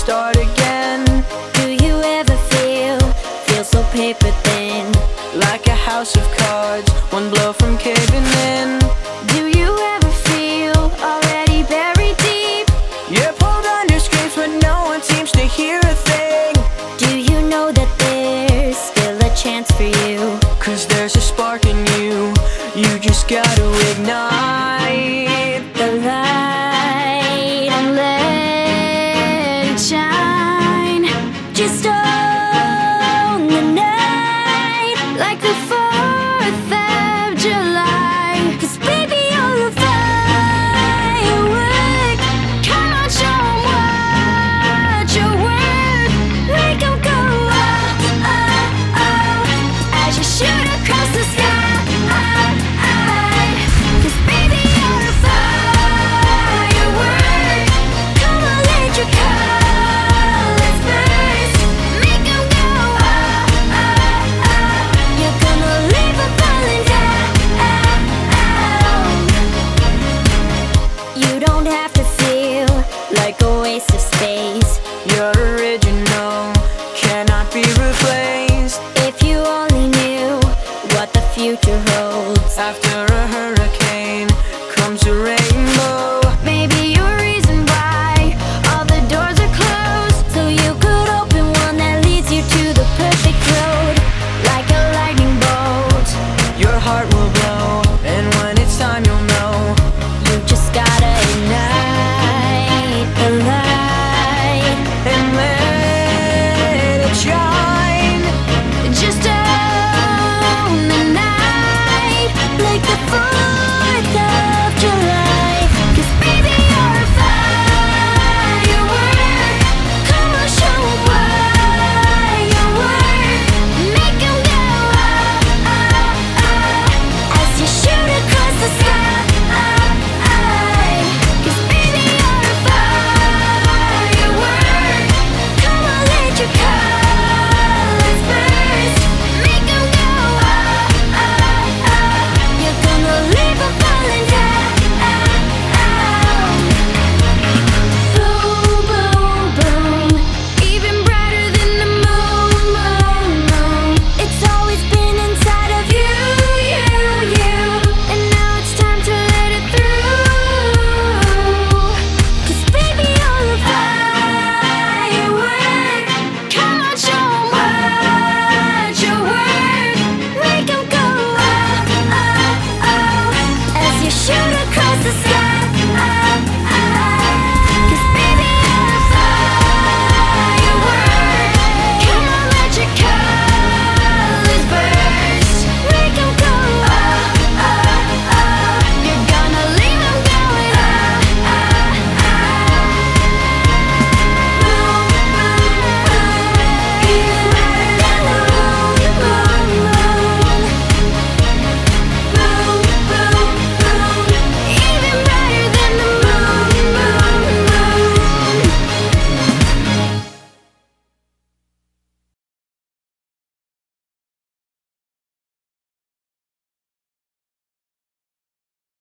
start again. Do you ever feel so paper thin? Like a house of cards, one blow from caving in. Do you ever feel already buried deep? You're pulled under screams but no one seems to hear a thing. Do you know that there's still a chance for you? 'Cause there's a spark in you, you just gotta ignite the light and let it shine. Just own the night like the 4th of July. 'Cause baby, you're a firework. Come on, show 'em what you're worth. Make 'em go oh, oh, oh, as you shoot across the sky. Like a waste of space. You're original, cannot be replaced. If you only knew what the future holds. After